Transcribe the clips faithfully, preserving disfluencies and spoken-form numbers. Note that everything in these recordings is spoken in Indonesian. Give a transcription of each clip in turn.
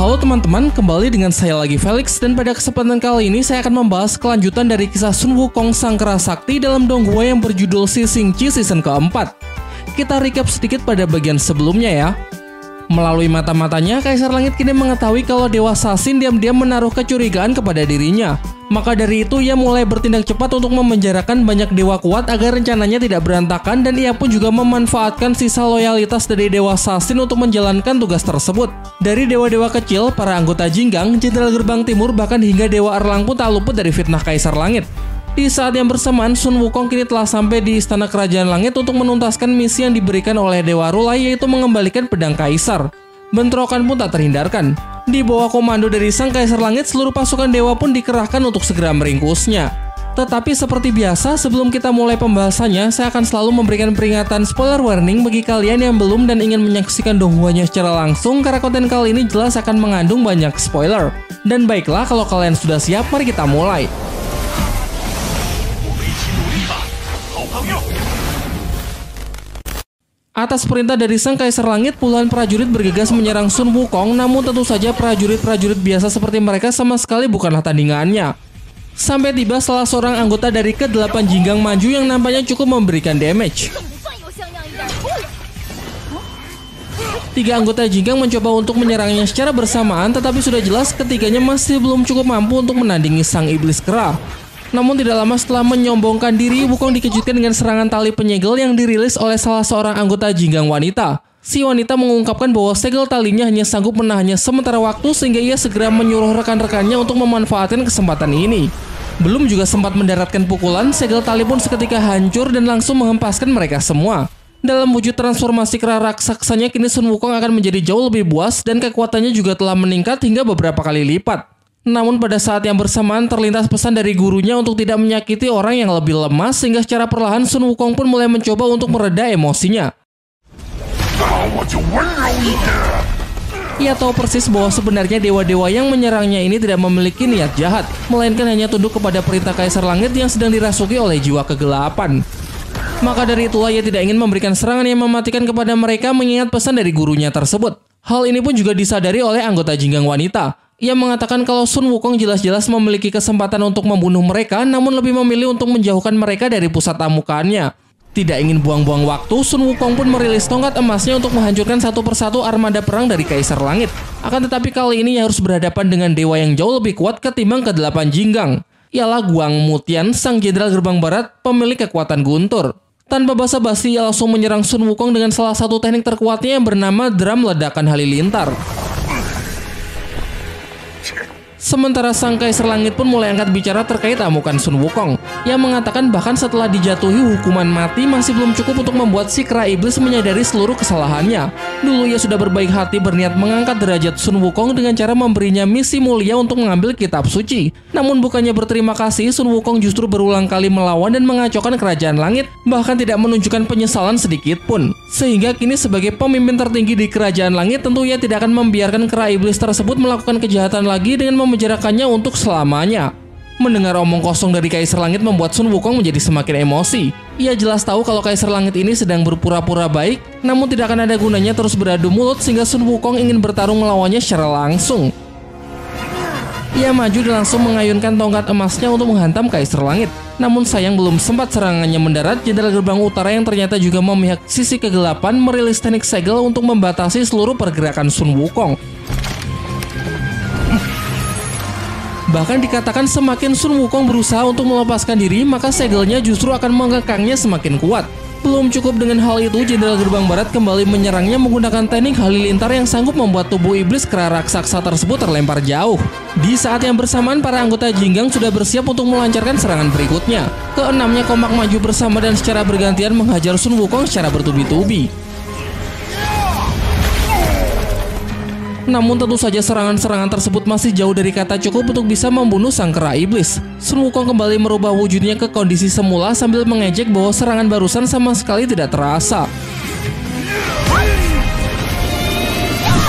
Halo teman-teman, kembali dengan saya lagi Felix, dan pada kesempatan kali ini saya akan membahas kelanjutan dari kisah Sun Wukong Sang Kera Sakti dalam Donghua yang berjudul Sising Chi season keempat. Kita recap sedikit pada bagian sebelumnya ya. Melalui mata-matanya, Kaisar Langit kini mengetahui kalau Dewa Sasin diam-diam menaruh kecurigaan kepada dirinya. Maka dari itu ia mulai bertindak cepat untuk memenjarakan banyak dewa kuat agar rencananya tidak berantakan, dan ia pun juga memanfaatkan sisa loyalitas dari Dewa Sasin untuk menjalankan tugas tersebut. Dari dewa-dewa kecil, para anggota Jinggang, Jenderal Gerbang Timur, bahkan hingga Dewa Erlang pun tak luput dari fitnah Kaisar Langit. Di saat yang bersamaan, Sun Wukong kini telah sampai di Istana Kerajaan Langit untuk menuntaskan misi yang diberikan oleh Dewa Rulai, yaitu mengembalikan pedang Kaisar. Bentrokan pun tak terhindarkan. Di bawah komando dari Sang Kaisar Langit, seluruh pasukan dewa pun dikerahkan untuk segera meringkusnya. Tetapi seperti biasa, sebelum kita mulai pembahasannya, saya akan selalu memberikan peringatan spoiler warning bagi kalian yang belum dan ingin menyaksikan Donghuanya secara langsung, karena konten kali ini jelas akan mengandung banyak spoiler. Dan baiklah, kalau kalian sudah siap, mari kita mulai. Atas perintah dari Sang Kaisar Langit, puluhan prajurit bergegas menyerang Sun Wukong, namun tentu saja prajurit-prajurit biasa seperti mereka sama sekali bukanlah tandingannya. Sampai tiba salah seorang anggota dari kedelapan Jinggang maju yang nampaknya cukup memberikan damage. Tiga anggota Jinggang mencoba untuk menyerangnya secara bersamaan, tetapi sudah jelas ketiganya masih belum cukup mampu untuk menandingi Sang Iblis Kera. Namun tidak lama setelah menyombongkan diri, Wukong dikejutkan dengan serangan tali penyegel yang dirilis oleh salah seorang anggota Jinggang wanita. Si wanita mengungkapkan bahwa segel talinya hanya sanggup menahannya sementara waktu, sehingga ia segera menyuruh rekan-rekannya untuk memanfaatkan kesempatan ini. Belum juga sempat mendaratkan pukulan, segel tali pun seketika hancur dan langsung menghempaskan mereka semua. Dalam wujud transformasi kera raksasanya, kini Sun Wukong akan menjadi jauh lebih buas dan kekuatannya juga telah meningkat hingga beberapa kali lipat. Namun pada saat yang bersamaan terlintas pesan dari gurunya untuk tidak menyakiti orang yang lebih lemah, sehingga secara perlahan Sun Wukong pun mulai mencoba untuk mereda emosinya. Ia tahu persis bahwa sebenarnya dewa-dewa yang menyerangnya ini tidak memiliki niat jahat, melainkan hanya tunduk kepada perintah Kaisar Langit yang sedang dirasuki oleh jiwa kegelapan. Maka dari itulah ia tidak ingin memberikan serangan yang mematikan kepada mereka mengingat pesan dari gurunya tersebut. Hal ini pun juga disadari oleh anggota Jinggang wanita. Ia mengatakan kalau Sun Wukong jelas-jelas memiliki kesempatan untuk membunuh mereka, namun lebih memilih untuk menjauhkan mereka dari pusat amukannya. Tidak ingin buang-buang waktu, Sun Wukong pun merilis tongkat emasnya untuk menghancurkan satu persatu armada perang dari Kaisar Langit. Akan tetapi kali ini ia harus berhadapan dengan dewa yang jauh lebih kuat ketimbang kedelapan Jinggang. Ialah Guang Mutian, Sang Jenderal Gerbang Barat, pemilik kekuatan guntur. Tanpa basa-basi, ia langsung menyerang Sun Wukong dengan salah satu teknik terkuatnya yang bernama Drum Ledakan Halilintar. Sementara Sang Kaisar Langit pun mulai angkat bicara terkait amukan Sun Wukong. Ia mengatakan bahkan setelah dijatuhi hukuman mati masih belum cukup untuk membuat si kera iblis menyadari seluruh kesalahannya. Dulu ia sudah berbaik hati berniat mengangkat derajat Sun Wukong dengan cara memberinya misi mulia untuk mengambil kitab suci. Namun bukannya berterima kasih, Sun Wukong justru berulang kali melawan dan mengacaukan kerajaan langit, bahkan tidak menunjukkan penyesalan sedikit pun. Sehingga kini sebagai pemimpin tertinggi di kerajaan langit, tentu ia tidak akan membiarkan kera iblis tersebut melakukan kejahatan lagi dengan memenjarakannya untuk selamanya. Mendengar omong kosong dari Kaisar Langit membuat Sun Wukong menjadi semakin emosi. Ia jelas tahu kalau Kaisar Langit ini sedang berpura-pura baik, namun tidak akan ada gunanya terus beradu mulut, sehingga Sun Wukong ingin bertarung melawannya secara langsung. Ia maju dan langsung mengayunkan tongkat emasnya untuk menghantam Kaisar Langit. Namun sayang belum sempat serangannya mendarat, Jenderal Gerbang Utara yang ternyata juga memihak sisi kegelapan merilis teknik segel untuk membatasi seluruh pergerakan Sun Wukong. Bahkan dikatakan semakin Sun Wukong berusaha untuk melepaskan diri, maka segelnya justru akan mengekangnya semakin kuat. Belum cukup dengan hal itu, Jenderal Gerbang Barat kembali menyerangnya menggunakan teknik halilintar yang sanggup membuat tubuh iblis kera raksasa tersebut terlempar jauh. Di saat yang bersamaan, para anggota Jinggang sudah bersiap untuk melancarkan serangan berikutnya. Keenamnya kompak maju bersama dan secara bergantian menghajar Sun Wukong secara bertubi-tubi. Namun tentu saja serangan-serangan tersebut masih jauh dari kata cukup untuk bisa membunuh sang kera iblis. Sun Wukong kembali merubah wujudnya ke kondisi semula sambil mengejek bahwa serangan barusan sama sekali tidak terasa.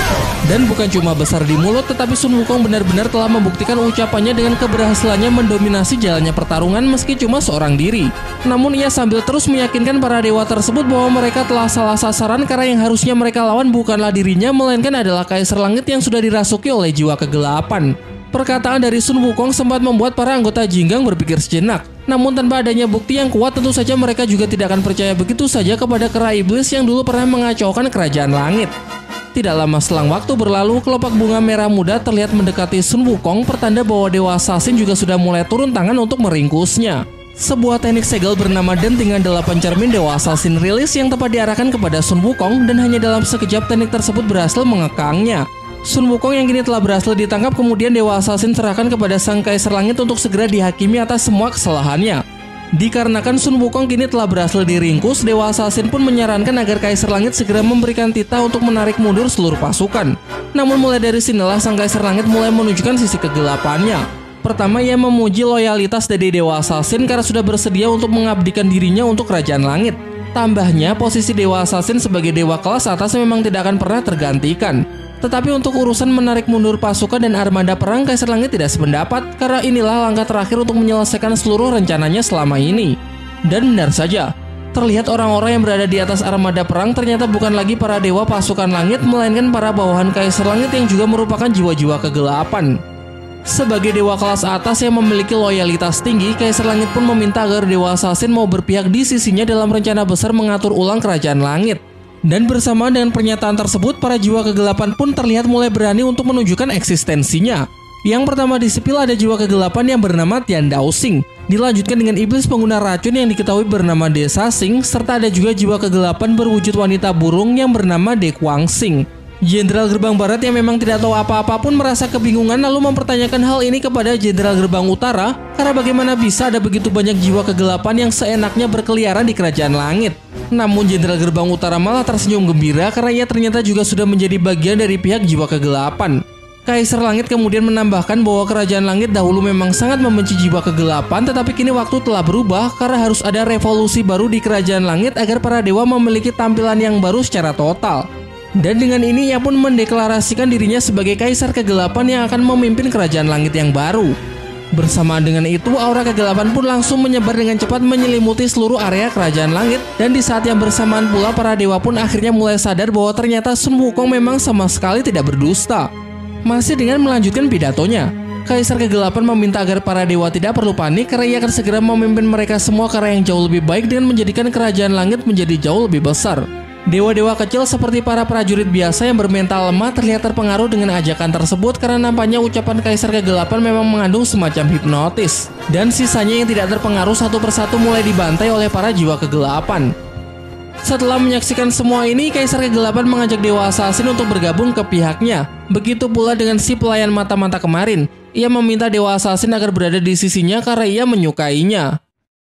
Dan bukan cuma besar di mulut, tetapi Sun Wukong benar-benar telah membuktikan ucapannya dengan keberhasilannya mendominasi jalannya pertarungan meski cuma seorang diri. Namun ia sambil terus meyakinkan para dewa tersebut bahwa mereka telah salah sasaran karena yang harusnya mereka lawan bukanlah dirinya, melainkan adalah Kaisar Langit yang sudah dirasuki oleh jiwa kegelapan. Perkataan dari Sun Wukong sempat membuat para anggota Jinggang berpikir sejenak. Namun tanpa adanya bukti yang kuat, tentu saja mereka juga tidak akan percaya begitu saja kepada kera iblis yang dulu pernah mengacaukan kerajaan langit. Tidak lama selang waktu berlalu, kelopak bunga merah muda terlihat mendekati Sun Wukong, pertanda bahwa Dewa Assassin juga sudah mulai turun tangan untuk meringkusnya. Sebuah teknik segel bernama dentingan delapan cermin Dewa Assassin rilis yang tepat diarahkan kepada Sun Wukong, dan hanya dalam sekejap teknik tersebut berhasil mengekangnya. Sun Wukong yang kini telah berhasil ditangkap, kemudian Dewa Assassin serahkan kepada Sang Kaisar Langit untuk segera dihakimi atas semua kesalahannya. Dikarenakan Sun Wukong kini telah berhasil diringkus, Dewa Assassin pun menyarankan agar Kaisar Langit segera memberikan titah untuk menarik mundur seluruh pasukan. Namun mulai dari sinilah Sang Kaisar Langit mulai menunjukkan sisi kegelapannya. Pertama, ia memuji loyalitas dari Dewa Assassin karena sudah bersedia untuk mengabdikan dirinya untuk Kerajaan Langit. Tambahnya, posisi Dewa Assassin sebagai dewa kelas atas memang tidak akan pernah tergantikan. Tetapi untuk urusan menarik mundur pasukan dan armada perang, Kaisar Langit tidak sependapat karena inilah langkah terakhir untuk menyelesaikan seluruh rencananya selama ini. Dan benar saja, terlihat orang-orang yang berada di atas armada perang ternyata bukan lagi para dewa pasukan langit, melainkan para bawahan Kaisar Langit yang juga merupakan jiwa-jiwa kegelapan. Sebagai dewa kelas atas yang memiliki loyalitas tinggi, Kaisar Langit pun meminta agar Dewa Assassin mau berpihak di sisinya dalam rencana besar mengatur ulang Kerajaan Langit. Dan bersamaan dengan pernyataan tersebut, para jiwa kegelapan pun terlihat mulai berani untuk menunjukkan eksistensinya. Yang pertama di sepil ada jiwa kegelapan yang bernama Tian Daoxing. Dilanjutkan dengan iblis pengguna racun yang diketahui bernama De Sasing, serta ada juga jiwa kegelapan berwujud wanita burung yang bernama De Guangxing. Jenderal Gerbang Barat yang memang tidak tahu apa-apa pun merasa kebingungan lalu mempertanyakan hal ini kepada Jenderal Gerbang Utara, karena bagaimana bisa ada begitu banyak jiwa kegelapan yang seenaknya berkeliaran di Kerajaan Langit. Namun Jenderal Gerbang Utara malah tersenyum gembira karena ia ternyata juga sudah menjadi bagian dari pihak jiwa kegelapan. Kaisar Langit kemudian menambahkan bahwa Kerajaan Langit dahulu memang sangat membenci jiwa kegelapan, tetapi kini waktu telah berubah karena harus ada revolusi baru di Kerajaan Langit agar para dewa memiliki tampilan yang baru secara total. Dan dengan ini ia pun mendeklarasikan dirinya sebagai Kaisar Kegelapan yang akan memimpin Kerajaan Langit yang baru. Bersamaan dengan itu, aura kegelapan pun langsung menyebar dengan cepat menyelimuti seluruh area Kerajaan Langit. Dan di saat yang bersamaan pula, para dewa pun akhirnya mulai sadar bahwa ternyata Sun Wukong memang sama sekali tidak berdusta. Masih dengan melanjutkan pidatonya, Kaisar Kegelapan meminta agar para dewa tidak perlu panik karena ia akan segera memimpin mereka semua ke arah yang jauh lebih baik dengan menjadikan Kerajaan Langit menjadi jauh lebih besar. Dewa-dewa kecil seperti para prajurit biasa yang bermental lemah terlihat terpengaruh dengan ajakan tersebut karena nampaknya ucapan Kaisar Kegelapan memang mengandung semacam hipnotis. Dan sisanya yang tidak terpengaruh satu persatu mulai dibantai oleh para jiwa kegelapan. Setelah menyaksikan semua ini, Kaisar Kegelapan mengajak Dewa Assassin untuk bergabung ke pihaknya. Begitu pula dengan si pelayan mata-mata kemarin. Ia meminta Dewa Assassin agar berada di sisinya karena ia menyukainya.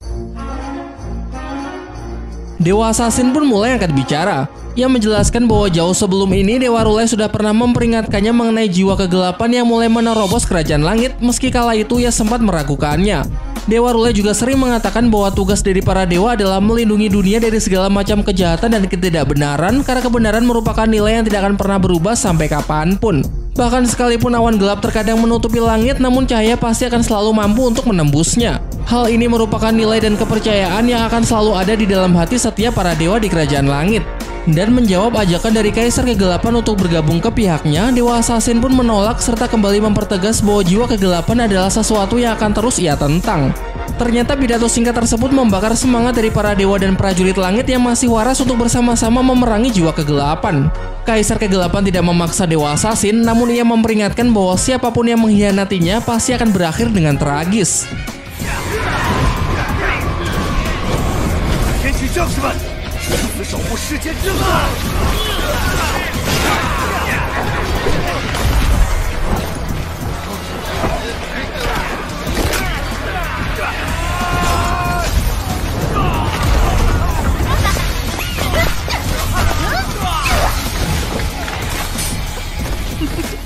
Dewa Assassin pun mulai angkat bicara. Ia menjelaskan bahwa jauh sebelum ini Dewa Rulai sudah pernah memperingatkannya mengenai jiwa kegelapan yang mulai menerobos Kerajaan Langit, meski kala itu ia sempat meragukannya. Dewa Rulai juga sering mengatakan bahwa tugas dari para dewa adalah melindungi dunia dari segala macam kejahatan dan ketidakbenaran, karena kebenaran merupakan nilai yang tidak akan pernah berubah sampai kapanpun. Bahkan sekalipun awan gelap terkadang menutupi langit, namun cahaya pasti akan selalu mampu untuk menembusnya. Hal ini merupakan nilai dan kepercayaan yang akan selalu ada di dalam hati setiap para dewa di Kerajaan Langit. Dan menjawab ajakan dari Kaisar Kegelapan untuk bergabung ke pihaknya, Dewa Assassin pun menolak serta kembali mempertegas bahwa jiwa kegelapan adalah sesuatu yang akan terus ia tentang. Ternyata pidato singkat tersebut membakar semangat dari para dewa dan prajurit langit yang masih waras untuk bersama-sama memerangi jiwa kegelapan. Kaisar Kegelapan tidak memaksa Dewa Assassin, namun ia memperingatkan bahwa siapapun yang mengkhianatinya pasti akan berakhir dengan tragis.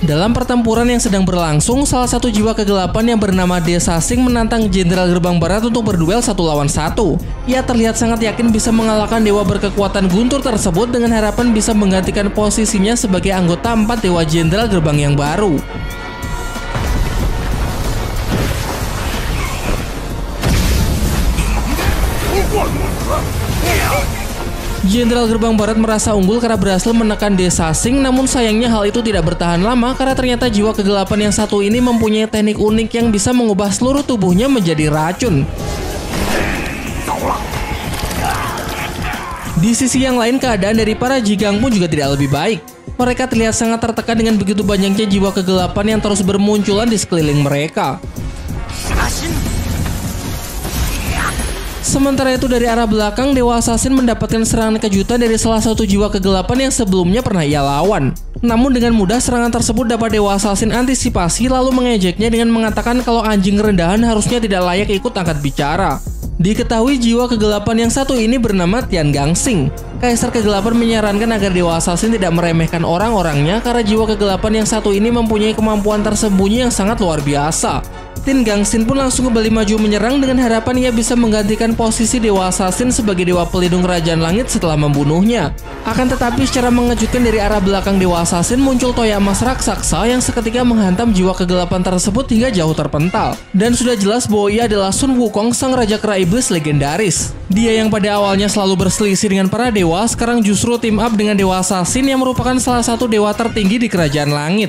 Dalam pertempuran yang sedang berlangsung, salah satu jiwa kegelapan yang bernama Desasing menantang Jenderal Gerbang Barat untuk berduel satu lawan satu. Ia terlihat sangat yakin bisa mengalahkan dewa berkekuatan guntur tersebut dengan harapan bisa menggantikan posisinya sebagai anggota empat dewa Jenderal Gerbang yang baru. Jenderal Gerbang Barat merasa unggul karena berhasil menekan Desasing, namun sayangnya hal itu tidak bertahan lama karena ternyata jiwa kegelapan yang satu ini mempunyai teknik unik yang bisa mengubah seluruh tubuhnya menjadi racun. Di sisi yang lain, keadaan dari para Jigang pun juga tidak lebih baik. Mereka terlihat sangat tertekan dengan begitu banyaknya jiwa kegelapan yang terus bermunculan di sekeliling mereka. Sementara itu dari arah belakang, Dewa Assassin mendapatkan serangan kejutan dari salah satu jiwa kegelapan yang sebelumnya pernah ia lawan. Namun dengan mudah serangan tersebut dapat Dewa Assassin antisipasi lalu mengejeknya dengan mengatakan kalau anjing rendahan harusnya tidak layak ikut angkat bicara. Diketahui jiwa kegelapan yang satu ini bernama Tian Gangsing. Kaisar Kegelapan menyarankan agar Dewa Assassin tidak meremehkan orang-orangnya karena jiwa kegelapan yang satu ini mempunyai kemampuan tersembunyi yang sangat luar biasa. Tian Gangsing pun langsung kembali maju menyerang dengan harapan ia bisa menggantikan posisi Dewa Assassin sebagai dewa pelindung Kerajaan Langit setelah membunuhnya. Akan tetapi secara mengejutkan dari arah belakang Dewa Assassin muncul toya emas raksasa yang seketika menghantam jiwa kegelapan tersebut hingga jauh terpental. Dan sudah jelas bahwa ia adalah Sun Wukong, sang Raja Kera Iblis legendaris. Dia yang pada awalnya selalu berselisih dengan para dewa, sekarang justru team up dengan Dewa Assassin yang merupakan salah satu dewa tertinggi di Kerajaan Langit.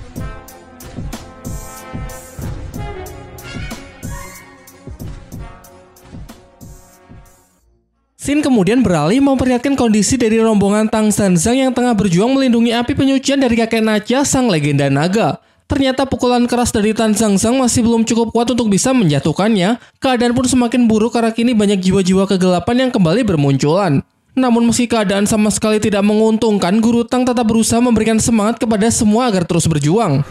Scene kemudian beralih memperlihatkan kondisi dari rombongan Tang Zanzang yang tengah berjuang melindungi api penyucian dari kakek Nacha, sang legenda naga. Ternyata pukulan keras dari Tang Zanzang masih belum cukup kuat untuk bisa menjatuhkannya. Keadaan pun semakin buruk karena kini banyak jiwa-jiwa kegelapan yang kembali bermunculan. Namun meski keadaan sama sekali tidak menguntungkan, Guru Tang tetap berusaha memberikan semangat kepada semua agar terus berjuang.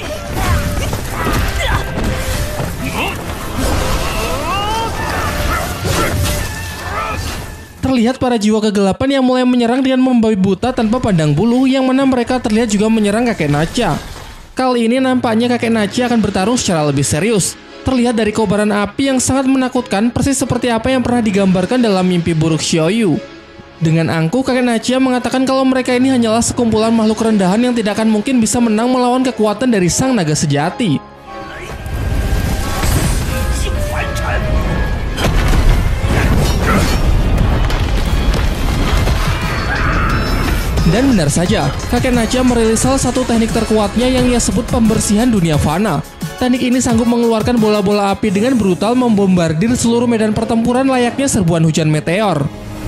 Terlihat para jiwa kegelapan yang mulai menyerang dengan membabi buta tanpa pandang bulu, yang mana mereka terlihat juga menyerang kakek Nacha. Kali ini nampaknya kakek Nacha akan bertarung secara lebih serius. Terlihat dari kobaran api yang sangat menakutkan, persis seperti apa yang pernah digambarkan dalam mimpi buruk Xiaoyu. Dengan angkuh, kakek Nacha mengatakan kalau mereka ini hanyalah sekumpulan makhluk rendahan yang tidak akan mungkin bisa menang melawan kekuatan dari sang naga sejati. Dan benar saja, kakek Nacha merilis salah satu teknik terkuatnya yang ia sebut pembersihan dunia fana. Teknik ini sanggup mengeluarkan bola-bola api dengan brutal membombardir seluruh medan pertempuran layaknya serbuan hujan meteor.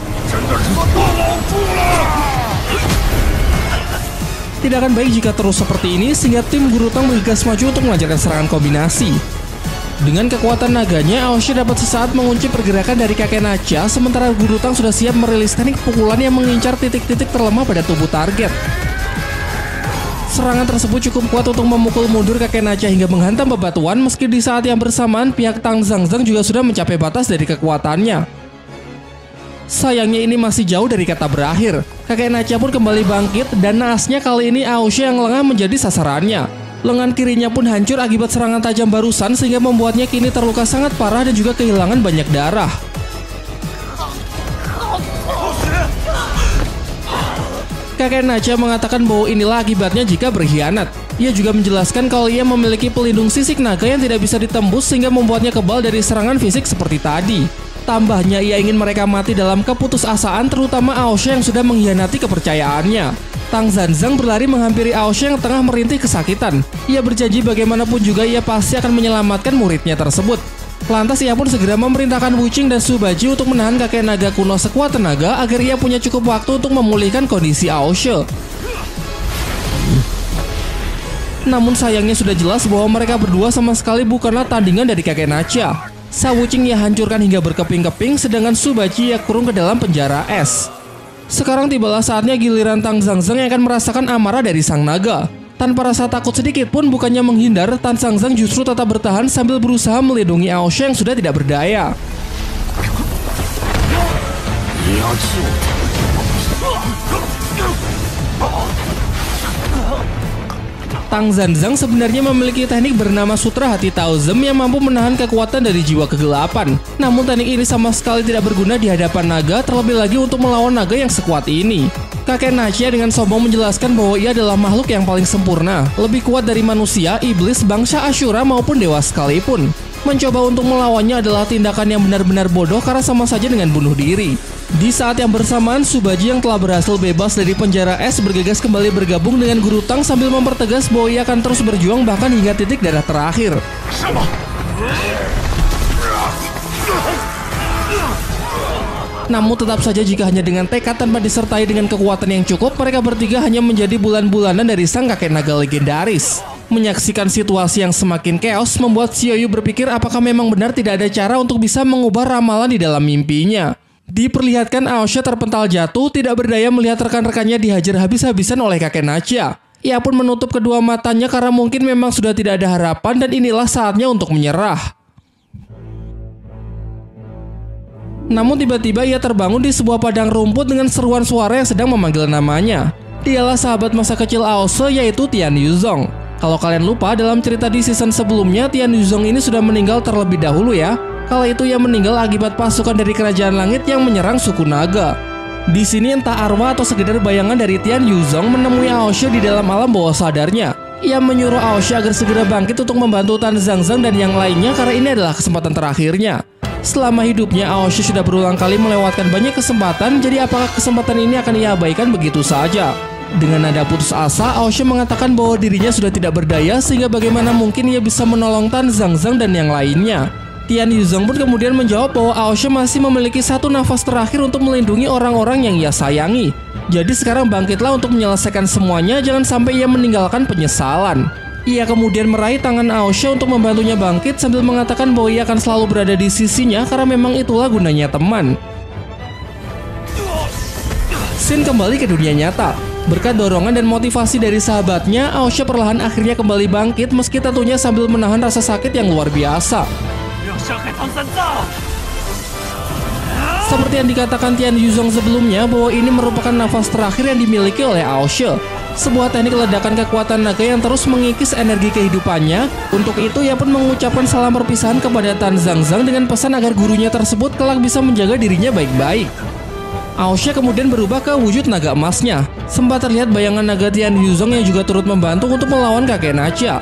Tidak akan baik jika terus seperti ini, sehingga tim Guru Tang bergegas maju untuk melancarkan serangan kombinasi. Dengan kekuatan naganya, Aosha dapat sesaat mengunci pergerakan dari kakek Nacha, sementara Guru Tang sudah siap merilis teknik pukulan yang mengincar titik-titik terlemah pada tubuh target. Serangan tersebut cukup kuat untuk memukul mundur kakek Nacha hingga menghantam bebatuan, meski di saat yang bersamaan pihak Tang Zanzang juga sudah mencapai batas dari kekuatannya. Sayangnya ini masih jauh dari kata berakhir. Kakek Nacha pun kembali bangkit dan naasnya kali ini Aosha yang lengah menjadi sasarannya. Lengan kirinya pun hancur akibat serangan tajam barusan sehingga membuatnya kini terluka sangat parah dan juga kehilangan banyak darah. Kakek Nacha mengatakan bahwa inilah akibatnya jika berkhianat. Ia juga menjelaskan kalau ia memiliki pelindung sisik naga yang tidak bisa ditembus sehingga membuatnya kebal dari serangan fisik seperti tadi. Tambahnya ia ingin mereka mati dalam keputusasaan, terutama Aosha yang sudah mengkhianati kepercayaannya. Tang Zanzang berlari menghampiri Aosha yang tengah merintih kesakitan. Ia berjanji bagaimanapun juga ia pasti akan menyelamatkan muridnya tersebut. Lantas ia pun segera memerintahkan Wu Qing dan Su Baji untuk menahan kakek naga kuno sekuat tenaga agar ia punya cukup waktu untuk memulihkan kondisi Aosha. Namun sayangnya sudah jelas bahwa mereka berdua sama sekali bukanlah tandingan dari kakek Nacha. Sa Wu Qing ia hancurkan hingga berkeping-keping, sedangkan Su Baji ia kurung ke dalam penjara es. Sekarang tibalah saatnya giliran Tang Zanzang yang akan merasakan amarah dari sang naga. Tanpa rasa takut sedikit pun, bukannya menghindar, Tang Zanzang justru tetap bertahan sambil berusaha melindungi Aosha yang sudah tidak berdaya. Tang Zanzang sebenarnya memiliki teknik bernama Sutra Hati Taozem yang mampu menahan kekuatan dari jiwa kegelapan. Namun teknik ini sama sekali tidak berguna di hadapan naga, terlebih lagi untuk melawan naga yang sekuat ini. Kakek Nacha dengan sombong menjelaskan bahwa ia adalah makhluk yang paling sempurna, lebih kuat dari manusia, iblis, bangsa Ashura maupun dewa sekalipun. Mencoba untuk melawannya adalah tindakan yang benar-benar bodoh karena sama saja dengan bunuh diri. Di saat yang bersamaan, Subaji yang telah berhasil bebas dari penjara es bergegas kembali bergabung dengan Guru Tang sambil mempertegas bahwa ia akan terus berjuang bahkan hingga titik darah terakhir. Namun tetap saja jika hanya dengan tekad tanpa disertai dengan kekuatan yang cukup, mereka bertiga hanya menjadi bulan-bulanan dari sang kakek naga legendaris. Menyaksikan situasi yang semakin chaos membuat Xiaoyu berpikir apakah memang benar tidak ada cara untuk bisa mengubah ramalan di dalam mimpinya. Diperlihatkan Aosha terpental jatuh, tidak berdaya melihat rekan-rekannya dihajar habis-habisan oleh kakek Nacha. Ia pun menutup kedua matanya karena mungkin memang sudah tidak ada harapan dan inilah saatnya untuk menyerah. Namun tiba-tiba ia terbangun di sebuah padang rumput dengan seruan suara yang sedang memanggil namanya. Dialah sahabat masa kecil Aosha, yaitu Tian Yuzong. Kalau kalian lupa, dalam cerita di season sebelumnya, Tian Yuzong ini sudah meninggal terlebih dahulu ya. Kala itu ia meninggal akibat pasukan dari kerajaan langit yang menyerang suku naga. Di sini entah arwah atau sekedar bayangan dari Tian Yuzong menemui Aosha di dalam alam bawah sadarnya. Ia menyuruh Aosha agar segera bangkit untuk membantu Tan Zhangzhang dan yang lainnya karena ini adalah kesempatan terakhirnya. Selama hidupnya, Aosha sudah berulang kali melewatkan banyak kesempatan, jadi apakah kesempatan ini akan ia abaikan begitu saja? Dengan nada putus asa, Aosha mengatakan bahwa dirinya sudah tidak berdaya sehingga bagaimana mungkin ia bisa menolong Tan Zhangzhang dan yang lainnya. Tian Yuzong pun kemudian menjawab bahwa Aosha masih memiliki satu nafas terakhir untuk melindungi orang-orang yang ia sayangi. Jadi sekarang bangkitlah untuk menyelesaikan semuanya, jangan sampai ia meninggalkan penyesalan. Ia kemudian meraih tangan Aosha untuk membantunya bangkit sambil mengatakan bahwa ia akan selalu berada di sisinya karena memang itulah gunanya teman. Shin kembali ke dunia nyata. Berkat dorongan dan motivasi dari sahabatnya, Aosha perlahan akhirnya kembali bangkit meski tentunya sambil menahan rasa sakit yang luar biasa. Seperti yang dikatakan Tian Yuzong sebelumnya bahwa ini merupakan nafas terakhir yang dimiliki oleh Aosha. Sebuah teknik ledakan kekuatan naga yang terus mengikis energi kehidupannya. Untuk itu ia pun mengucapkan salam perpisahan kepada Tan Zhangzhang dengan pesan agar gurunya tersebut kelak bisa menjaga dirinya baik-baik. Aosha kemudian berubah ke wujud naga emasnya. Sempat terlihat bayangan naga Tian Yuzong yang juga turut membantu untuk melawan kakek Nacha.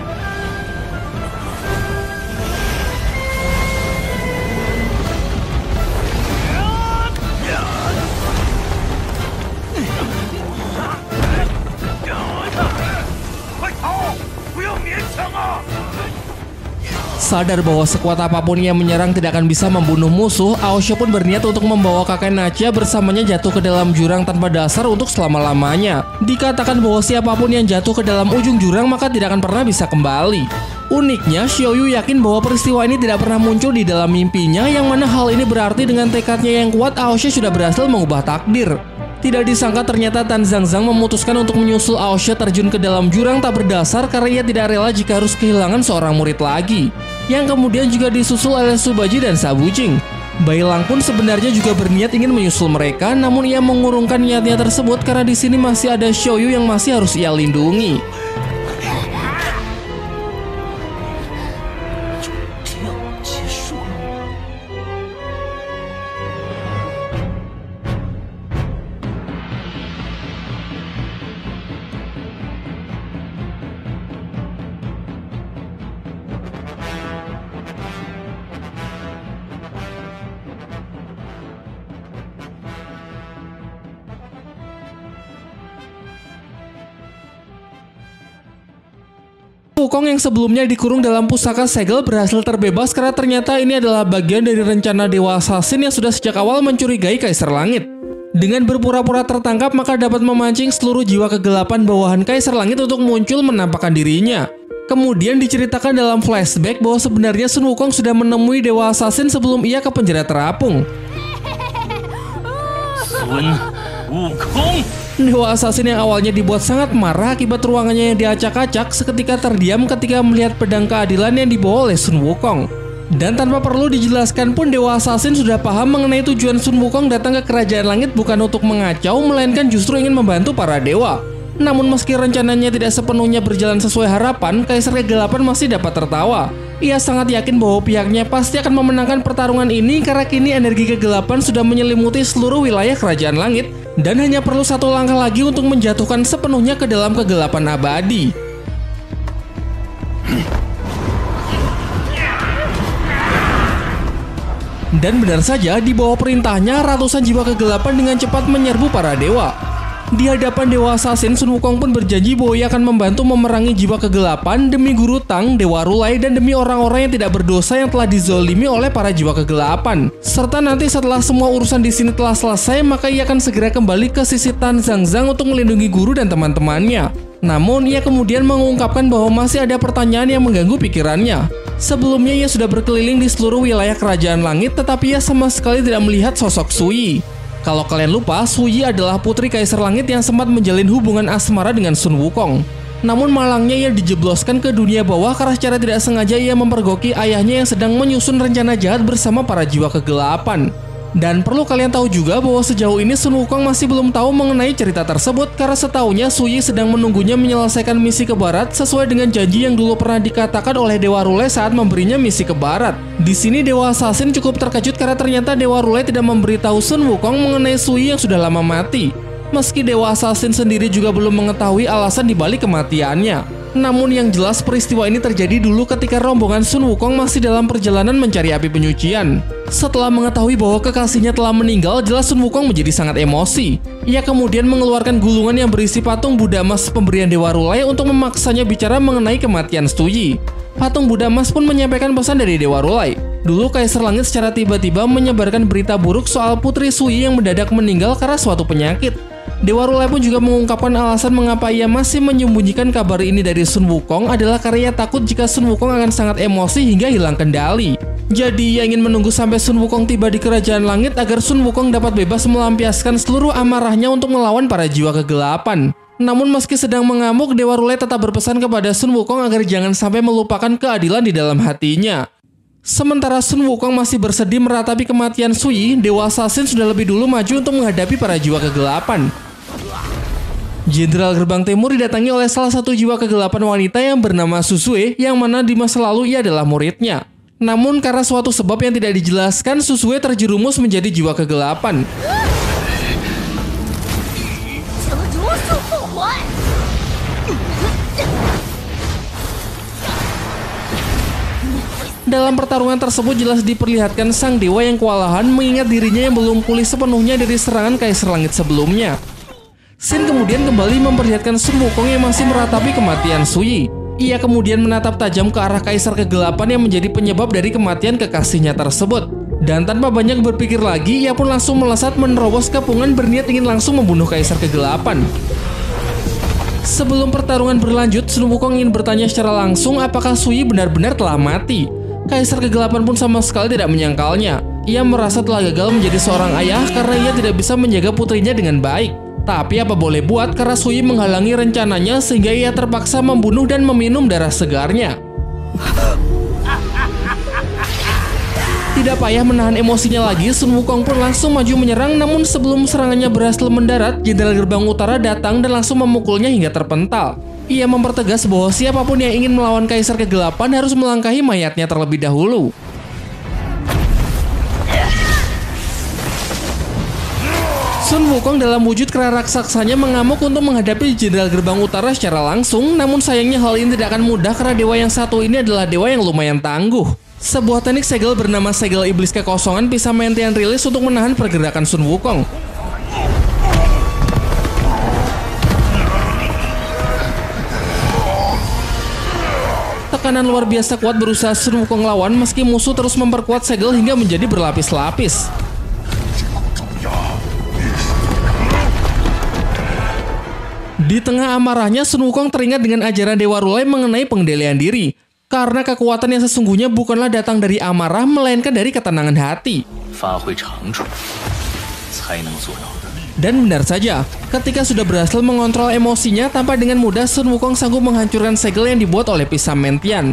Sadar bahwa sekuat apapun ia menyerang tidak akan bisa membunuh musuh, Aosha pun berniat untuk membawa kakek Nacha bersamanya jatuh ke dalam jurang tanpa dasar untuk selama-lamanya. Dikatakan bahwa siapapun yang jatuh ke dalam ujung jurang maka tidak akan pernah bisa kembali. Uniknya, Xiaoyu yakin bahwa peristiwa ini tidak pernah muncul di dalam mimpinya, yang mana hal ini berarti dengan tekadnya yang kuat, Aosha sudah berhasil mengubah takdir. Tidak disangka ternyata Tan Zhangzhang memutuskan untuk menyusul Aosha terjun ke dalam jurang tak berdasar karena ia tidak rela jika harus kehilangan seorang murid lagi. Yang kemudian juga disusul oleh Subaji dan Sabucing. Bai Lang pun sebenarnya juga berniat ingin menyusul mereka, namun ia mengurungkan niatnya tersebut karena di sini masih ada Xiaoyu yang masih harus ia lindungi. Wukong yang sebelumnya dikurung dalam pusaka segel berhasil terbebas karena ternyata ini adalah bagian dari rencana Dewa Assassin yang sudah sejak awal mencurigai Kaisar Langit. Dengan berpura-pura tertangkap maka dapat memancing seluruh jiwa kegelapan bawahan Kaisar Langit untuk muncul menampakkan dirinya. Kemudian diceritakan dalam flashback bahwa sebenarnya Sun Wukong sudah menemui Dewa Assassin sebelum ia ke penjara terapung. Sun Wukong. Dewa Assassin yang awalnya dibuat sangat marah akibat ruangannya yang diacak-acak seketika terdiam ketika melihat pedang keadilan yang dibawa oleh Sun Wukong. Dan tanpa perlu dijelaskan pun Dewa Assassin sudah paham mengenai tujuan Sun Wukong datang ke Kerajaan Langit bukan untuk mengacau, melainkan justru ingin membantu para dewa. Namun meski rencananya tidak sepenuhnya berjalan sesuai harapan, Kaisar Kegelapan masih dapat tertawa. Ia sangat yakin bahwa pihaknya pasti akan memenangkan pertarungan ini karena kini energi kegelapan sudah menyelimuti seluruh wilayah Kerajaan Langit dan hanya perlu satu langkah lagi untuk menjatuhkan sepenuhnya ke dalam kegelapan abadi. Dan benar saja, di bawah perintahnya, ratusan jiwa kegelapan dengan cepat menyerbu para dewa. Di hadapan Dewa Assassin, Sun Wukong pun berjanji bahwa ia akan membantu memerangi jiwa kegelapan demi Guru Tang, Dewa Rulai, dan demi orang-orang yang tidak berdosa yang telah dizolimi oleh para jiwa kegelapan. Serta nanti setelah semua urusan di sini telah selesai, maka ia akan segera kembali ke sisi Tan Zhang Zhang untuk melindungi guru dan teman-temannya. Namun, ia kemudian mengungkapkan bahwa masih ada pertanyaan yang mengganggu pikirannya. Sebelumnya, ia sudah berkeliling di seluruh wilayah Kerajaan Langit, tetapi ia sama sekali tidak melihat sosok Sui. Kalau kalian lupa, Sui adalah putri Kaisar Langit yang sempat menjalin hubungan asmara dengan Sun Wukong. Namun malangnya ia dijebloskan ke dunia bawah karena secara tidak sengaja ia mempergoki ayahnya yang sedang menyusun rencana jahat bersama para jiwa kegelapan. Dan perlu kalian tahu juga bahwa sejauh ini Sun Wukong masih belum tahu mengenai cerita tersebut karena setahunya Sui sedang menunggunya menyelesaikan misi ke barat sesuai dengan janji yang dulu pernah dikatakan oleh Dewa Rulai saat memberinya misi ke barat. Di sini Dewa Assassin cukup terkejut karena ternyata Dewa Rulai tidak memberitahu Sun Wukong mengenai Sui yang sudah lama mati. Meski Dewa Assassin sendiri juga belum mengetahui alasan dibalik kematiannya. Namun yang jelas peristiwa ini terjadi dulu ketika rombongan Sun Wukong masih dalam perjalanan mencari api penyucian. Setelah mengetahui bahwa kekasihnya telah meninggal, jelas Sun Wukong menjadi sangat emosi. Ia kemudian mengeluarkan gulungan yang berisi patung Buddha emas pemberian Dewa Rulai untuk memaksanya bicara mengenai kematian Suyi. Patung Buddha emas pun menyampaikan pesan dari Dewa Rulai. Dulu Kaisar Langit secara tiba-tiba menyebarkan berita buruk soal Putri Suyi yang mendadak meninggal karena suatu penyakit. Dewa Rulai pun juga mengungkapkan alasan mengapa ia masih menyembunyikan kabar ini dari Sun Wukong adalah karena ia takut jika Sun Wukong akan sangat emosi hingga hilang kendali. Jadi ia ingin menunggu sampai Sun Wukong tiba di Kerajaan Langit agar Sun Wukong dapat bebas melampiaskan seluruh amarahnya untuk melawan para jiwa kegelapan. Namun meski sedang mengamuk, Dewa Rulai tetap berpesan kepada Sun Wukong agar jangan sampai melupakan keadilan di dalam hatinya. Sementara Sun Wukong masih bersedih meratapi kematian Sui, Dewa Assassin sudah lebih dulu maju untuk menghadapi para jiwa kegelapan. Jenderal Gerbang Timur didatangi oleh salah satu jiwa kegelapan wanita yang bernama Susue, yang mana di masa lalu ia adalah muridnya. Namun karena suatu sebab yang tidak dijelaskan, Susue terjerumus menjadi jiwa kegelapan. Dalam pertarungan tersebut jelas diperlihatkan sang dewa yang kewalahan mengingat dirinya yang belum pulih sepenuhnya dari serangan Kaisar Langit sebelumnya. Sin kemudian kembali memperlihatkan Sun Wukong yang masih meratapi kematian Suyi. Ia kemudian menatap tajam ke arah Kaisar Kegelapan yang menjadi penyebab dari kematian kekasihnya tersebut. Dan tanpa banyak berpikir lagi, ia pun langsung melesat menerobos kepungan berniat ingin langsung membunuh Kaisar Kegelapan. Sebelum pertarungan berlanjut, Sun Wukong ingin bertanya secara langsung apakah Suyi benar-benar telah mati. Kaisar Kegelapan pun sama sekali tidak menyangkalnya. Ia merasa telah gagal menjadi seorang ayah karena ia tidak bisa menjaga putrinya dengan baik. Tapi apa boleh buat karena Suyi menghalangi rencananya sehingga ia terpaksa membunuh dan meminum darah segarnya. Tidak payah menahan emosinya lagi, Sun Wukong pun langsung maju menyerang, namun sebelum serangannya berhasil mendarat, Jenderal Gerbang Utara datang dan langsung memukulnya hingga terpental. Ia mempertegas bahwa siapapun yang ingin melawan Kaisar Kegelapan harus melangkahi mayatnya terlebih dahulu. Sun Wukong dalam wujud kera raksasanya mengamuk untuk menghadapi Jenderal Gerbang Utara secara langsung, namun sayangnya hal ini tidak akan mudah karena dewa yang satu ini adalah dewa yang lumayan tangguh. Sebuah teknik segel bernama segel iblis kekosongan bisa Mentian rilis untuk menahan pergerakan Sun Wukong. Tekanan luar biasa kuat berusaha Sun Wukong lawan meski musuh terus memperkuat segel hingga menjadi berlapis-lapis. Di tengah amarahnya, Sun Wukong teringat dengan ajaran Dewa Rulai mengenai pengendalian diri. Karena kekuatan yang sesungguhnya bukanlah datang dari amarah, melainkan dari ketenangan hati. Dan benar saja, ketika sudah berhasil mengontrol emosinya, tanpa dengan mudah Sun Wukong sanggup menghancurkan segel yang dibuat oleh pisam Mentian.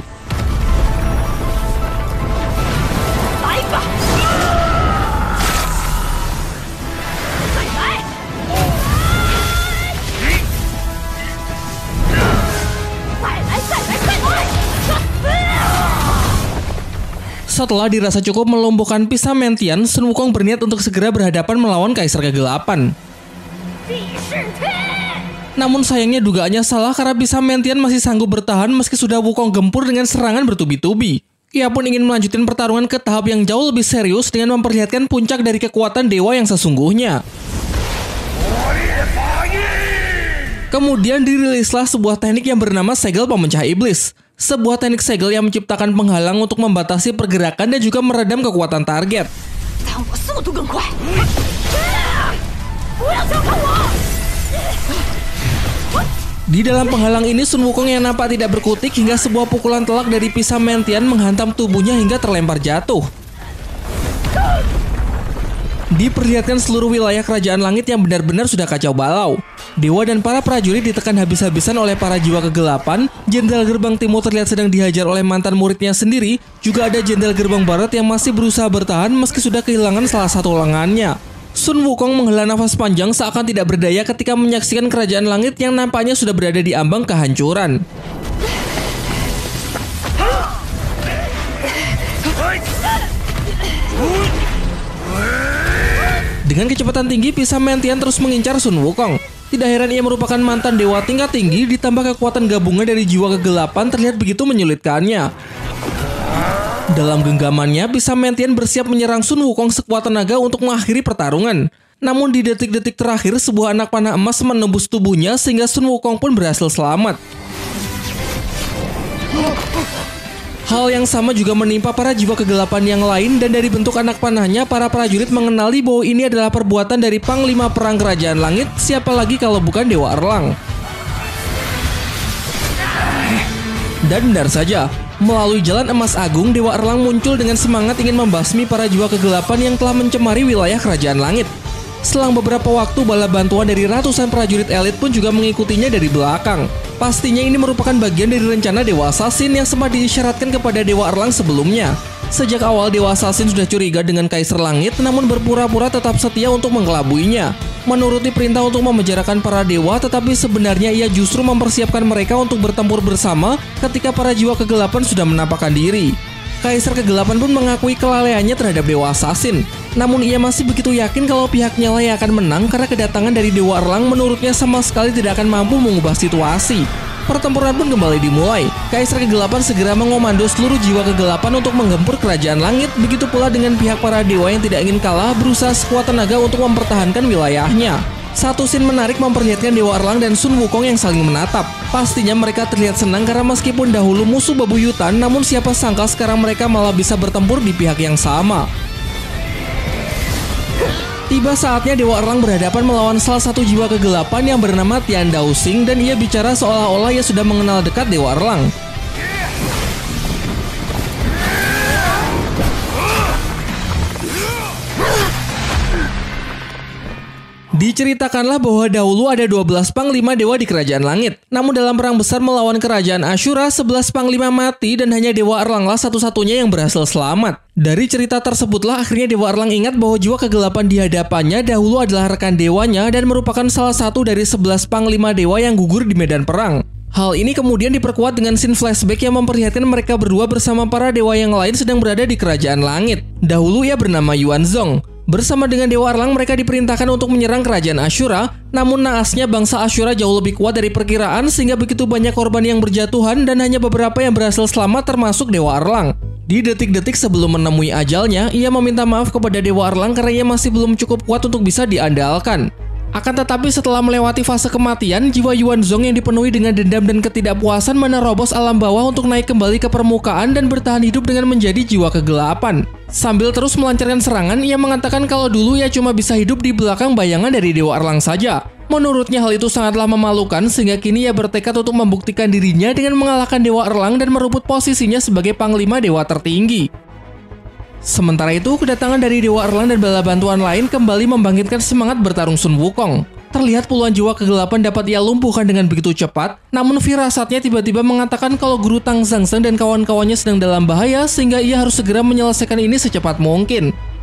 Setelah dirasa cukup melumpuhkan pisah Mentian, Sun Wukong berniat untuk segera berhadapan melawan Kaisar Kegelapan. Namun sayangnya dugaannya salah karena pisah Mentian masih sanggup bertahan meski sudah Wukong gempur dengan serangan bertubi-tubi. Ia pun ingin melanjutkan pertarungan ke tahap yang jauh lebih serius dengan memperlihatkan puncak dari kekuatan dewa yang sesungguhnya. Kemudian dirilislah sebuah teknik yang bernama segel pemecah iblis. Sebuah teknik segel yang menciptakan penghalang untuk membatasi pergerakan dan juga meredam kekuatan target. Di dalam penghalang ini Sun Wukong yang nampak tidak berkutik hingga sebuah pukulan telak dari pisah Mentian menghantam tubuhnya hingga terlempar jatuh. Diperlihatkan seluruh wilayah kerajaan langit yang benar-benar sudah kacau balau. Dewa dan para prajurit ditekan habis-habisan oleh para jiwa kegelapan. Jenderal Gerbang Timur terlihat sedang dihajar oleh mantan muridnya sendiri. Juga ada Jenderal Gerbang Barat yang masih berusaha bertahan meski sudah kehilangan salah satu lengannya. Sun Wukong menghela nafas panjang seakan tidak berdaya ketika menyaksikan kerajaan langit yang nampaknya sudah berada di ambang kehancuran. Dengan kecepatan tinggi, pisah Mentian terus mengincar Sun Wukong. Tidak heran ia merupakan mantan dewa tingkat tinggi, ditambah kekuatan gabungan dari jiwa kegelapan terlihat begitu menyulitkannya. Dalam genggamannya, pisah Mentian bersiap menyerang Sun Wukong sekuat tenaga untuk mengakhiri pertarungan. Namun di detik-detik terakhir, sebuah anak panah emas menembus tubuhnya sehingga Sun Wukong pun berhasil selamat. Hal yang sama juga menimpa para jiwa kegelapan yang lain, dan dari bentuk anak panahnya, para prajurit mengenali bahwa ini adalah perbuatan dari Panglima Perang Kerajaan Langit, siapa lagi kalau bukan Dewa Erlang. Dan benar saja, melalui jalan emas agung, Dewa Erlang muncul dengan semangat ingin membasmi para jiwa kegelapan yang telah mencemari wilayah kerajaan langit. Selang beberapa waktu, bala bantuan dari ratusan prajurit elit pun juga mengikutinya dari belakang. Pastinya ini merupakan bagian dari rencana Dewa Assassin yang sempat diisyaratkan kepada Dewa Erlang sebelumnya. Sejak awal Dewa Assassin sudah curiga dengan Kaisar Langit, namun berpura-pura tetap setia untuk mengelabuinya. Menuruti perintah untuk memenjarakan para dewa, tetapi sebenarnya ia justru mempersiapkan mereka untuk bertempur bersama ketika para jiwa kegelapan sudah menampakkan diri. Kaisar Kegelapan pun mengakui kelalaiannya terhadap Dewa Assassin. Namun ia masih begitu yakin kalau pihaknya lah yang akan menang karena kedatangan dari Dewa Erlang menurutnya sama sekali tidak akan mampu mengubah situasi. Pertempuran pun kembali dimulai. Kaisar Kegelapan segera mengomando seluruh jiwa kegelapan untuk menggempur kerajaan langit. Begitu pula dengan pihak para dewa yang tidak ingin kalah berusaha sekuat tenaga untuk mempertahankan wilayahnya. Satu scene menarik memperlihatkan Dewa Erlang dan Sun Wukong yang saling menatap. Pastinya mereka terlihat senang karena meskipun dahulu musuh bebuyutan, namun siapa sangka sekarang mereka malah bisa bertempur di pihak yang sama. Tiba saatnya Dewa Erlang berhadapan melawan salah satu jiwa kegelapan yang bernama Tian Daoxing, dan ia bicara seolah-olah ia sudah mengenal dekat Dewa Erlang. Diceritakanlah bahwa dahulu ada dua belas panglima dewa di kerajaan langit. Namun dalam perang besar melawan kerajaan Ashura, sebelas panglima mati dan hanya Dewa Erlanglah satu-satunya yang berhasil selamat. Dari cerita tersebutlah akhirnya Dewa Erlang ingat bahwa jiwa kegelapan di hadapannya dahulu adalah rekan dewanya dan merupakan salah satu dari sebelas panglima dewa yang gugur di medan perang. Hal ini kemudian diperkuat dengan scene flashback yang memperlihatkan mereka berdua bersama para dewa yang lain sedang berada di kerajaan langit. Dahulu ia bernama Yuan Zhong. Bersama dengan Dewa Erlang mereka diperintahkan untuk menyerang kerajaan Ashura, namun naasnya bangsa Ashura jauh lebih kuat dari perkiraan sehingga begitu banyak korban yang berjatuhan dan hanya beberapa yang berhasil selamat termasuk Dewa Erlang. Di detik-detik sebelum menemui ajalnya, ia meminta maaf kepada Dewa Erlang karena ia masih belum cukup kuat untuk bisa diandalkan. Akan tetapi setelah melewati fase kematian, jiwa Yuan Zhong yang dipenuhi dengan dendam dan ketidakpuasan menerobos alam bawah untuk naik kembali ke permukaan dan bertahan hidup dengan menjadi jiwa kegelapan. Sambil terus melancarkan serangan, ia mengatakan kalau dulu ia cuma bisa hidup di belakang bayangan dari Dewa Erlang saja. Menurutnya hal itu sangatlah memalukan sehingga kini ia bertekad untuk membuktikan dirinya dengan mengalahkan Dewa Erlang dan merebut posisinya sebagai panglima dewa tertinggi. Sementara itu, kedatangan dari Dewa Erlang dan bala bantuan lain kembali membangkitkan semangat bertarung Sun Wukong. Terlihat puluhan jiwa kegelapan dapat ia lumpuhkan dengan begitu cepat, namun firasatnya tiba-tiba mengatakan kalau Guru Tang Zhangsheng dan kawan-kawannya sedang dalam bahaya sehingga ia harus segera menyelesaikan ini secepat mungkin.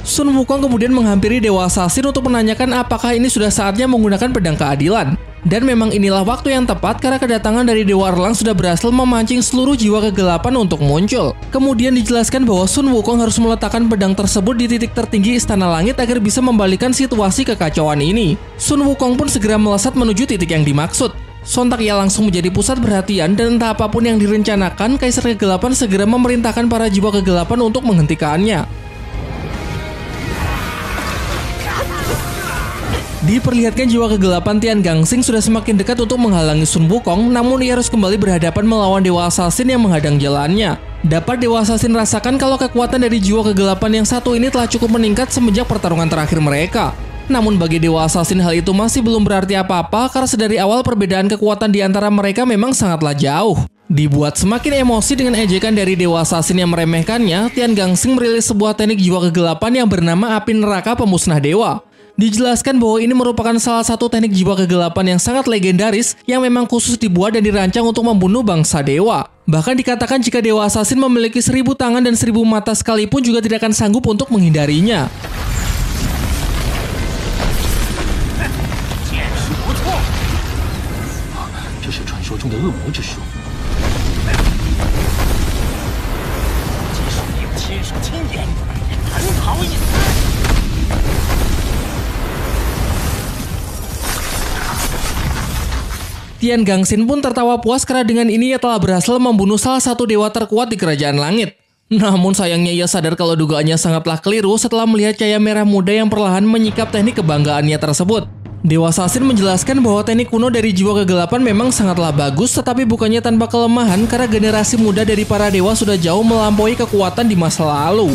Sun Wukong kemudian menghampiri Dewa Assassin untuk menanyakan apakah ini sudah saatnya menggunakan pedang keadilan. Dan memang inilah waktu yang tepat karena kedatangan dari Dewa Erlang sudah berhasil memancing seluruh jiwa kegelapan untuk muncul. Kemudian dijelaskan bahwa Sun Wukong harus meletakkan pedang tersebut di titik tertinggi Istana Langit agar bisa membalikan situasi kekacauan ini. Sun Wukong pun segera melesat menuju titik yang dimaksud. Sontak ia langsung menjadi pusat perhatian dan entah apapun yang direncanakan, Kaisar Kegelapan segera memerintahkan para jiwa kegelapan untuk menghentikannya. Diperlihatkan jiwa kegelapan Tian Gangxing sudah semakin dekat untuk menghalangi Sun Wukong, namun ia harus kembali berhadapan melawan Dewa Assassin yang menghadang jalannya. Dapat Dewa Assassin rasakan kalau kekuatan dari jiwa kegelapan yang satu ini telah cukup meningkat semenjak pertarungan terakhir mereka. Namun bagi Dewa Assassin hal itu masih belum berarti apa-apa karena sedari awal perbedaan kekuatan di antara mereka memang sangatlah jauh. Dibuat semakin emosi dengan ejekan dari Dewa Assassin yang meremehkannya, Tian Gangxing merilis sebuah teknik jiwa kegelapan yang bernama Api Neraka Pemusnah Dewa. Dijelaskan bahwa ini merupakan salah satu teknik jiwa kegelapan yang sangat legendaris yang memang khusus dibuat dan dirancang untuk membunuh bangsa dewa. Bahkan dikatakan jika Dewa Assassin memiliki seribu tangan dan seribu mata sekalipun juga tidak akan sanggup untuk menghindarinya. Tian Gangxin pun tertawa puas karena dengan ini ia telah berhasil membunuh salah satu dewa terkuat di Kerajaan Langit. Namun sayangnya ia sadar kalau dugaannya sangatlah keliru setelah melihat cahaya merah muda yang perlahan menyikap teknik kebanggaannya tersebut. Dewa Assassin menjelaskan bahwa teknik kuno dari jiwa kegelapan memang sangatlah bagus, tetapi bukannya tanpa kelemahan karena generasi muda dari para dewa sudah jauh melampaui kekuatan di masa lalu.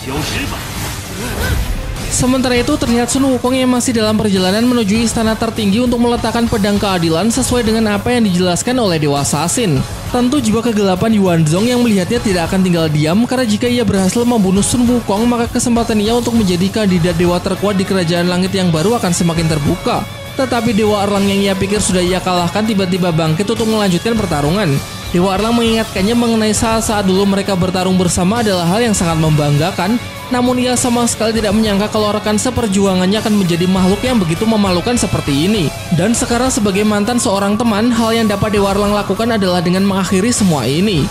Sementara itu terlihat Sun Wukong yang masih dalam perjalanan menuju istana tertinggi untuk meletakkan pedang keadilan sesuai dengan apa yang dijelaskan oleh Dewa Assassin. Tentu jiwa kegelapan Yuan Zhong yang melihatnya tidak akan tinggal diam karena jika ia berhasil membunuh Sun Wukong maka kesempatan ia untuk menjadi kandidat dewa terkuat di Kerajaan Langit yang baru akan semakin terbuka. Tetapi Dewa Erlang yang ia pikir sudah ia kalahkan tiba-tiba bangkit untuk melanjutkan pertarungan. Dewa Erlang mengingatkannya mengenai saat-saat dulu mereka bertarung bersama adalah hal yang sangat membanggakan. Namun ia sama sekali tidak menyangka kalau rekan seperjuangannya akan menjadi makhluk yang begitu memalukan seperti ini. Dan sekarang sebagai mantan seorang teman, hal yang dapat Dewa Erlang lakukan adalah dengan mengakhiri semua ini.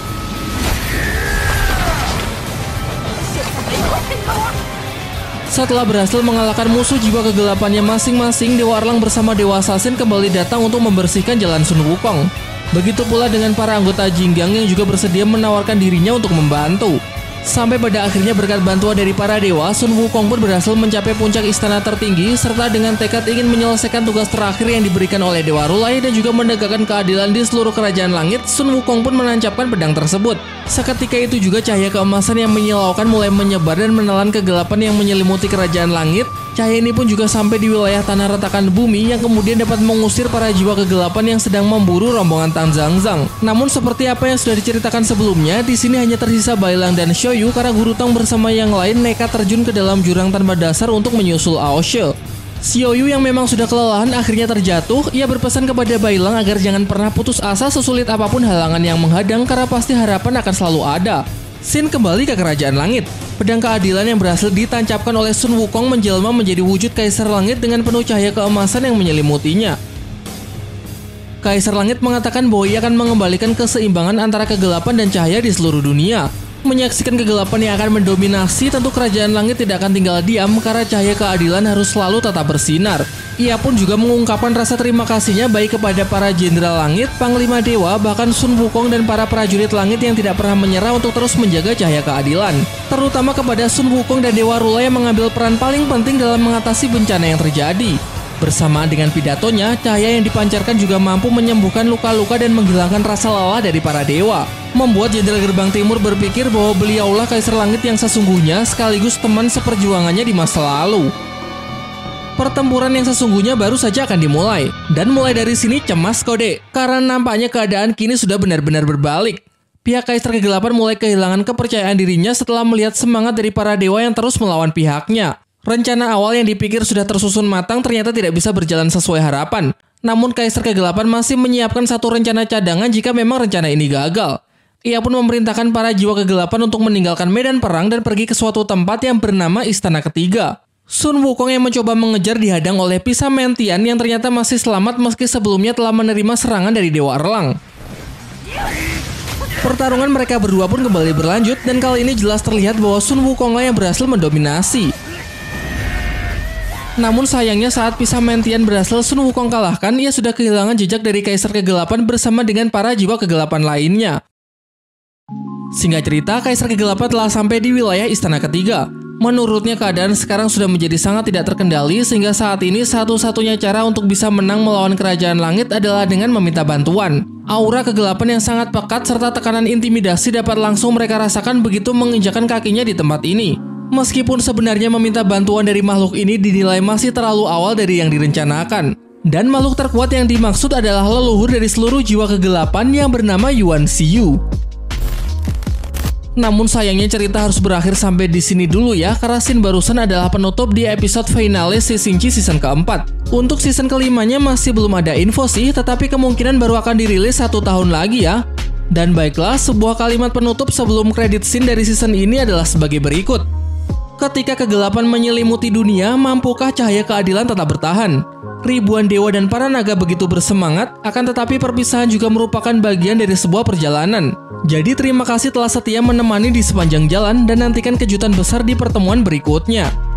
Setelah berhasil mengalahkan musuh jiwa kegelapannya masing-masing, Dewa Erlang bersama Dewa Assassin kembali datang untuk membersihkan jalan Sun Wukong. Begitu pula dengan para anggota Jinggang yang juga bersedia menawarkan dirinya untuk membantu. Sampai pada akhirnya berkat bantuan dari para dewa, Sun Wukong pun berhasil mencapai puncak istana tertinggi serta dengan tekad ingin menyelesaikan tugas terakhir yang diberikan oleh Dewa Rulai dan juga menegakkan keadilan di seluruh kerajaan langit. Sun Wukong pun menancapkan pedang tersebut. Seketika itu juga cahaya keemasan yang menyilaukan mulai menyebar dan menelan kegelapan yang menyelimuti kerajaan langit. Cahaya ini pun juga sampai di wilayah tanah retakan bumi yang kemudian dapat mengusir para jiwa kegelapan yang sedang memburu rombongan Tang Zhangzang. Namun seperti apa yang sudah diceritakan sebelumnya, di sini hanya tersisa Bailang dan Xiaoyu karena Guru Tang bersama yang lain nekat terjun ke dalam jurang tanpa dasar untuk menyusul Aoshe. Xiaoyu yang memang sudah kelelahan akhirnya terjatuh. Ia berpesan kepada Bailang agar jangan pernah putus asa sesulit apapun halangan yang menghadang karena pasti harapan akan selalu ada. Sin kembali ke Kerajaan Langit. Pedang keadilan yang berhasil ditancapkan oleh Sun Wukong menjelma menjadi wujud Kaisar Langit dengan penuh cahaya keemasan yang menyelimutinya. Kaisar Langit mengatakan bahwa ia akan mengembalikan keseimbangan antara kegelapan dan cahaya di seluruh dunia. Menyaksikan kegelapan yang akan mendominasi, tentu Kerajaan Langit tidak akan tinggal diam karena cahaya keadilan harus selalu tetap bersinar. Ia pun juga mengungkapkan rasa terima kasihnya baik kepada para jenderal langit, panglima dewa, bahkan Sun Wukong dan para prajurit langit yang tidak pernah menyerah untuk terus menjaga cahaya keadilan. Terutama kepada Sun Wukong dan Dewa Rulai yang mengambil peran paling penting dalam mengatasi bencana yang terjadi. Bersamaan dengan pidatonya, cahaya yang dipancarkan juga mampu menyembuhkan luka-luka dan menghilangkan rasa lelah dari para dewa. Membuat Jenderal Gerbang Timur berpikir bahwa beliaulah Kaisar Langit yang sesungguhnya sekaligus teman seperjuangannya di masa lalu. Pertempuran yang sesungguhnya baru saja akan dimulai. Dan mulai dari sini cemas kode, karena nampaknya keadaan kini sudah benar-benar berbalik. Pihak Kaisar Kegelapan mulai kehilangan kepercayaan dirinya setelah melihat semangat dari para dewa yang terus melawan pihaknya. Rencana awal yang dipikir sudah tersusun matang ternyata tidak bisa berjalan sesuai harapan. Namun Kaisar Kegelapan masih menyiapkan satu rencana cadangan jika memang rencana ini gagal. Ia pun memerintahkan para jiwa kegelapan untuk meninggalkan medan perang dan pergi ke suatu tempat yang bernama Istana Ketiga. Sun Wukong yang mencoba mengejar dihadang oleh Pisah Mentian yang ternyata masih selamat meski sebelumnya telah menerima serangan dari Dewa Erlang. Pertarungan mereka berdua pun kembali berlanjut dan kali ini jelas terlihat bahwa Sun Wukonglah yang berhasil mendominasi. Namun sayangnya saat Pisah Mentian berhasil Sun Wukong kalahkan, ia sudah kehilangan jejak dari Kaisar Kegelapan bersama dengan para jiwa kegelapan lainnya. Singkat cerita, Kaisar Kegelapan telah sampai di wilayah Istana Ketiga. Menurutnya keadaan sekarang sudah menjadi sangat tidak terkendali sehingga saat ini satu-satunya cara untuk bisa menang melawan Kerajaan Langit adalah dengan meminta bantuan. Aura kegelapan yang sangat pekat serta tekanan intimidasi dapat langsung mereka rasakan begitu menginjakan kakinya di tempat ini. Meskipun sebenarnya meminta bantuan dari makhluk ini dinilai masih terlalu awal dari yang direncanakan. Dan makhluk terkuat yang dimaksud adalah leluhur dari seluruh jiwa kegelapan yang bernama Yuan Shiyu. Namun sayangnya cerita harus berakhir sampai di sini dulu ya, karena scene barusan adalah penutup di episode finale Shishinchi season keempat. Untuk season kelimanya masih belum ada info sih, tetapi kemungkinan baru akan dirilis satu tahun lagi ya. Dan baiklah, sebuah kalimat penutup sebelum kredit scene dari season ini adalah sebagai berikut. Ketika kegelapan menyelimuti dunia, mampukah cahaya keadilan tetap bertahan? Ribuan dewa dan para naga begitu bersemangat, akan tetapi perpisahan juga merupakan bagian dari sebuah perjalanan. Jadi terima kasih telah setia menemani di sepanjang jalan dan nantikan kejutan besar di pertemuan berikutnya.